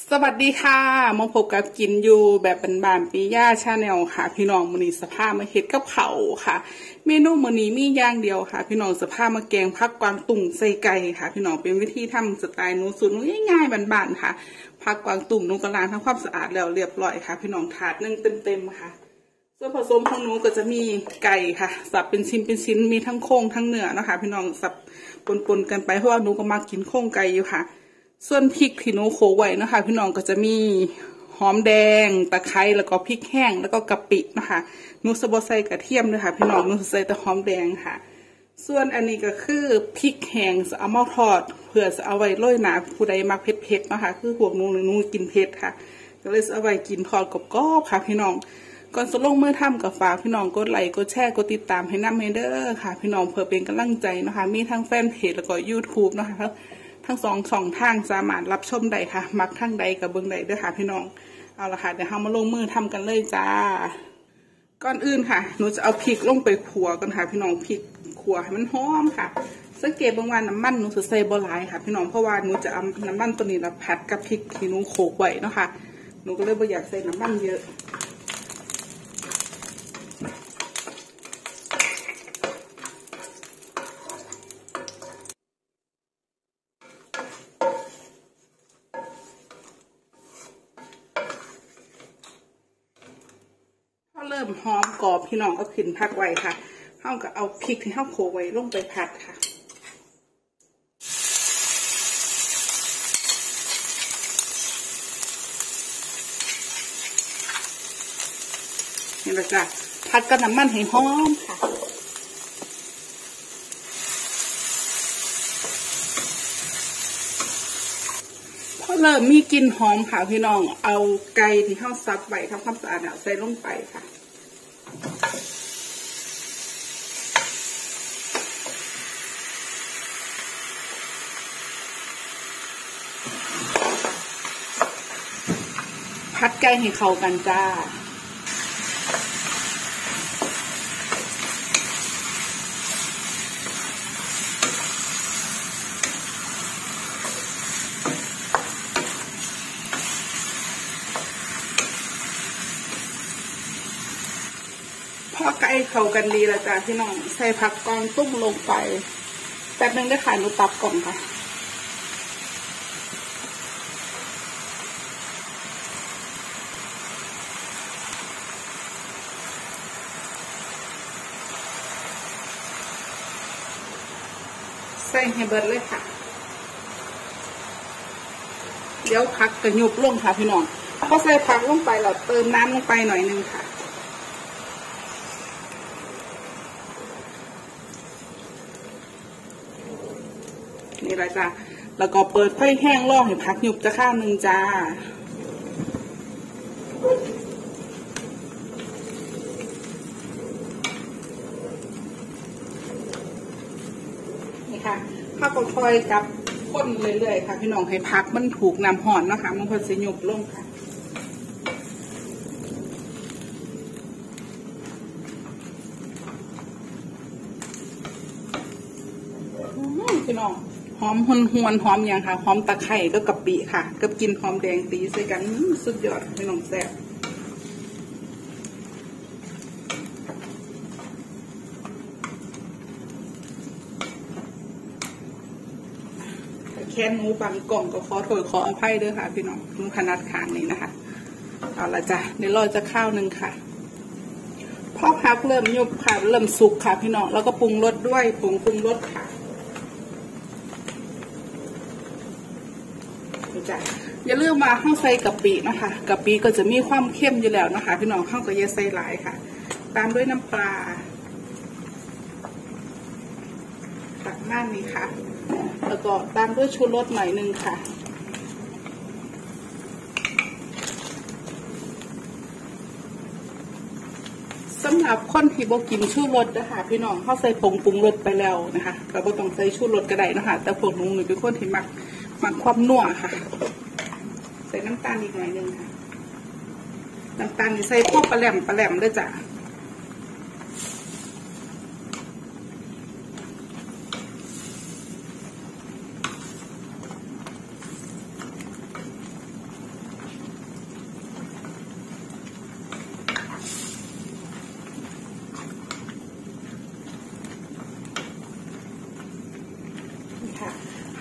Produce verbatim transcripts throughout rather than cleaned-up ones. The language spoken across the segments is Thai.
สวัสดีค่ะมาพบกับกินอยู่แบบบานๆปีย่าชาแนลค่ะพี่น้องมื้อนี้สภาพมาเฮ็ดกับข้าวค่ะเมนูมื้อนี้มีอย่างเดียวค่ะพี่น้องสภาพมาแกงผักกวางตุ้งใส่ไก่ค่ะพี่น้องเป็นวิธีทำสไตล์หนูสูตรง่ายๆบานๆค่ะผักกวางตุ้งหนูก็ล้างทำความสะอาดแล้วเรียบร้อยค่ะพี่น้องถาดนึงเต็มๆค่ะส่วนผสมของหนูก็จะมีไก่ค่ะสับเป็นชิ้นเป็นชิ้นมีทั้งโครงทั้งเนื้อนะคะพี่น้องสับปนๆกันไปเพราะว่าหนูก็มากินโครงไก่อยู่ค่ะส่วนพริกที่หนูโขลกไว้นะคะพี่น้องก็จะมีหอมแดงตะไคร้แล้วก็พริกแห้งแล้วก็กะปินะคะหนูจะบ่ใส่กระเทียมด้วยค่ะพี่น้องหนูใส่แต่หอมแดงค่ะส่วนอันนี้ก็คือพริกแห้งจะเอามาทอดเพื่อจะเอาไว้โรยหนาผู้ใดมักเผ็ดๆนะคะคือพวกหนูหนูกินเผ็ดค่ะก็เลยจะเอาไว้กินทอดกรอบๆค่ะพี่น้องก่อนจะลงมือทำกับฝากพี่น้องกดไลค์กดแชร์กดติดตามให้น้ำเมเดอร์ค่ะพี่น้องเพื่อเป็นกำลังใจนะคะมีทั้งแฟนเพจแล้วก็ ยูทูบ นะคะทั้งสองสองทางสามารถรับชมได้ค่ะมักทางใดกับเบื้องใดด้วยค่ะพี่น้องเอาละค่ะเดี๋ยวเรามาลงมือทำกันเลยจ้าก่อนอื่นค่ะหนูจะเอาพริกลงไปขัวกันค่ะพี่น้องพริกขัวให้มันหอมค่ะสังเกตบางวันน้ำมันหนูจะใส่บ่หลายค่ะพี่น้องเพราะว่าหนูจะเอาน้ำมันตัวนี้มาผัดกับพริกที่หนูโขลกไว้เนาะค่ะหนูก็เลยไม่อยากใส่น้ำมันเยอะเริ่มหอมกรอบพี่น้องก็ขึ้นพักไว้ค่ะเขาก็เอาพริกที่เขาโขลกไว้ลงไปผัดค่ะนี่แหละจ้ะผัดกับน้ำมันให้หอมค่ะพอเริ่มมีกลิ่นหอมค่ะพี่น้องเอาไก่ที่เขาซับไว้ทำความสะอาดใส่ลงไปค่ะผัดไก่ให้เข้ากันจ้าพอไก่เข้ากันดีแล้วจ้าพี่น้องใส่ผักกวางตุ้งลงไปแป๊บนึงได้ค่ะหนูตับก่อนค่ะใส่ให้เบิดเลยค่ะเดี๋ยวผักกระยุบลงค่ะพี่น้องพอใส่ผักลงไปเราเติมน้ำลงไปหน่อยนึงค่ะนี่แหละจ้ะแล้วก็เปิดไฟแห้งรอให้ผักหยุบจะข้ามหนึ่งจ้านี่ค่ะข้าวคอยกับข้นเรื่อยๆค่ะพี่น้องให้ผักมันถูกน้ำห่อนนะคะมันพอจะหยุบลงค่ะพี่น้องหอมหวนหวนหอมอย่างค่ะหอมตะไคร้ก็กะปิค่ะกับกินหอมแดงตีใส่กันสุดยอดพี่น้องแซ่บแค่หนูบางกล่องก็ขอโทษขออภัยด้วยค่ะพี่น้องหนูขนาดขางนี้นะคะเอาละจ้ะเดี๋ยวรอจะข้าวหนึ่งค่ะพอผักเริ่มยุบค่ะเริ่มสุกค่ะพี่น้องแล้วก็ปรุงรสด้วยผงปรุงรสค่ะอย่าลืมมาข้าวใส่กะปินะคะกะปิก็จะมีความเข้มอยู่แล้วนะคะพี่น้องข้าวก็อย่าใส่หลายค่ะตามด้วยน้ำปลาตักมากนี้ค่ะแล้วก็ตามด้วยชูรสหน่อยนึงค่ะสำหรับคนที่บ่กินชูรสนะคะพี่น้องข้าวใส่ผงปรุงรสไปแล้วนะคะเราบ่ต้องใส่ชูรสก็ได้นะคะแต่พวกหนูเป็นคนที่มักมักความนัวค่ะใส่น้ำตาลอีกหน่อยนึงค่ะน้ำตาลนี่ใส่พวกปลาแหลมปลาแหลมด้วยจ้ะ พ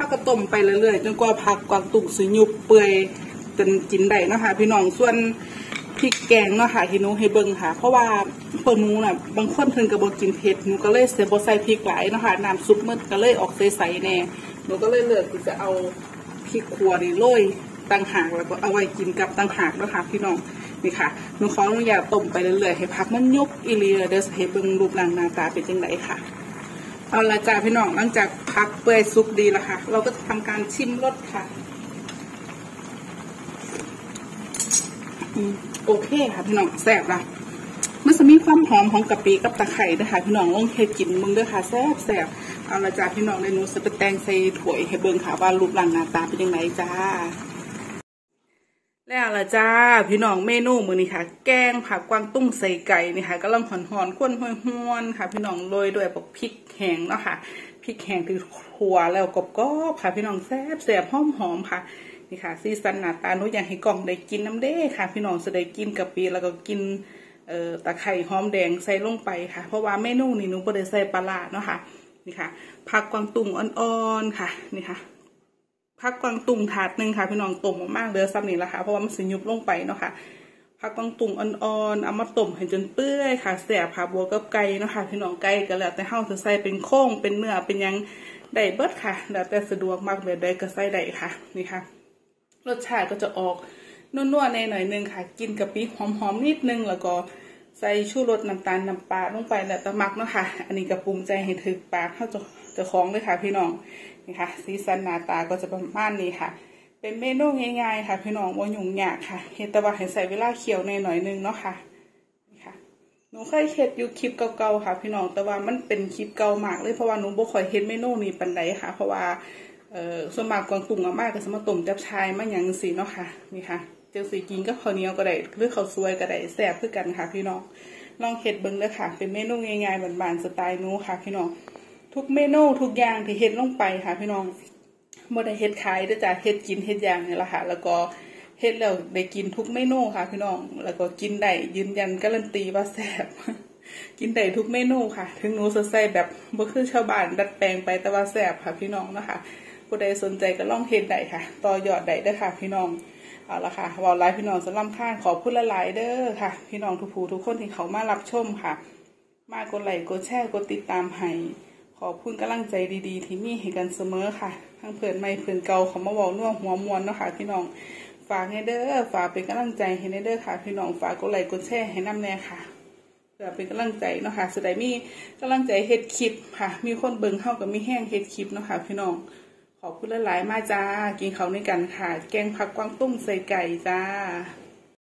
ก็ต้มไปเรื่อยๆจนกว่าผักกวางตุ้งสิยุบเปื่อยจนกินได้นะคะพี่น้องส่วนพริกแกงเนาะค่ะที่หนูให้เบิ่งค่ะเพราะว่าพวกหนูน่ะบางคนเพิ่นก็บ่กินเผ็ดหนูก็เลยเสียบ่ใส่พริกหลายเนาะค่ะน้ำซุปมันก็เลยออกใสๆแน่หนูก็เลยเลือกที่จะเอาพริกขั่วนี่โรยต่างหากแล้วก็เอาไว้กินกับต่างหากเนาะค่ะพี่น้องนี่ค่ะหนูขออนุญาตต้มไปเรื่อยๆให้ผักมันยุบอีหลีเดี๋ยวให้เบิ่งรูปร่างหน้าตาเป็นจังไดค่ะเอาละจ้าพี่น้องหลังจากผักเปื่อยสุกดีแล้วค่ะเราก็จะทำการชิมรสค่ะโอเคค่ะพี่น้องแซ่บละมันจะมีความหอมของกะปิกับตะไคร้ด้วยค่ะพี่น้องลองเทกินมึงด้วยค่ะแซ่บแซ่บเอาละจ้าพี่น้องในนูจะไปแตงใส่ถ้วยให้เบิ่งค่ะว่ารูปร่างหน้าตาเป็นยังไงจ้าแล้วละจ้าพี่น้องเมนูมื้อนี้ค่ะแกงผักกวางตุ้งใส่ไก่นี่ค่ะกำลังหอนๆข้นห้วนๆค่ะพี่น้องโรยด้วยพริกแห้งเนาะค่ะพริกแห้งที่ขั่วแล้วกรอบๆค่ะพี่น้องแซ่บแซ่บหอมๆค่ะนี่ค่ะซีซันหน้าตาหนูอยากให้กล่องได้กินน้ำเด้ค่ะพี่น้องจะได้กินกะปิแล้วก็กินเอ่อตะไคร้หอมแดงใส่ลงไปค่ะเพราะว่าเมนูนี้หนูบ่ได้ใส่ปลาร้าเนาะค่ะนี่ค่ะผักกวางตุ้งอ่อนๆค่ะนี่ค่ะผักกวางตุ้งถาดหนึ่งค่ะพี่น้องต้มมากๆเดือซ้ำนี่แหละค่ะเพราะว่ามันสิยุบลงไปเนาะค่ะผักกวางตุ้งอ่อนๆเอามาต้มให้จนเปื่อยค่ะแซ่บค่ะบวกกับไก่เนาะค่ะพี่น้องไก่ก็แล้วแต่เฮาจะใส่เป็นโค้งเป็นเนื้อเป็นยังได้เบิดค่ะแล้วแต่สะดวกมากแบบใดก็ใส่ได้ค่ะนี่ค่ะรสชาติก็จะออกนัวๆในหน่อยนึงค่ะกินกะปิหอมๆนิดนึงแล้วก็ใส่ชูรสน้ำตาลน้ำปลาลงไปแล้วแต่มักเนาะค่ะอันนี้ก็ปรุงใจให้ถึกปากเข้าจะจะคล้องเลยค่ะพี่น้องนี่ค่ะสีสันหน้าตาก็จะประมาณนี้ค่ะเป็นเมนูง่ายๆค่ะพี่น้องบ่ยุ่งยากค่ะเฮ็ดแต่ว่าให้ใส่เวลาเคี่ยวในหน่อยนึงเนาะค่ะนี่ค่ะหนูเคยเฮ็ดอยู่คลิปเก่าๆค่ะพี่น้องแต่ว่ามันเป็นคลิปเก่ามากเลยเพราะว่าหนูบ่ค่อยเฮ็ดเมนูนี้ปานใดค่ะเพราะว่าเอ่อส่วนมากกวางตุ้งมากก็สมาต้มจับชายมาอย่างสีเนาะค่ะนี่ค่ะเจ้าสีกินก็ข้าวเหนียวก็ได้หรือข้าวสวยก็ได้แซ่บคือกันค่ะพี่น้องลองเฮ็ดเบิ่งเลยค่ะเป็นเมนูง่ายๆบ้านๆสไตล์หนูค่ะพี่น้องทุกเมนูทุกอย่างที่เฮ็ดลงไปค่ะพี่น้องบ่ได้เฮ็ดขายเด้อจ้ะเฮ็ดกินเฮ็ดอย่างนี่แหละค่ะแล้วก็เฮ็ดแล้วได้กินทุกเมนูค่ะพี่น้องแล้วก็กินได้ยืนยันการันตีว่าแซ่บกินได้ทุกเมนูค่ะถึงหนูจะใส่แบบบ่คือชาวบ้านดัดแปลงไปแต่ว่าแซ่บค่ะพี่น้องนะคะผู้ใดสนใจก็ลองเฮ็ดได้ค่ะต่อยอดได้เด้อค่ะพี่น้องเอาละค่ะเว้าหลายพี่น้องสำหรับข้างขอพูดหลายๆเด้อค่ะพี่น้องทุกผู้ทุกคนที่เขามารับชมค่ะมากดไลค์กดแชร์กดติดตามให้ขอบคุณกำลังใจดีๆที่มีให้กันเสมอค่ะทั้งเพื่อนใหม่เพื่อนเก่าเขามาเว้าน่วหัวมวนเนาะค่ะพี่น้องฝากให้เด้อฝากเป็นกำลังใจให้เด้อค่ะพี่น้องฝากกดไลค์กดแชร์ให้นำแน่ค่ะเพื่อเป็นกำลังใจเนาะค่ะสุดท้ายมีกำลังใจเฮ็ดคลิปค่ะมีคนเบิ่งเฮากับมีแห้งเฮ็ดคลิปเนาะค่ะพี่น้องขอบคุณหลายๆมาจ้ากินข้าวด้วยกันค่ะแกงผักกวางตุ้งใส่ไก่จ้า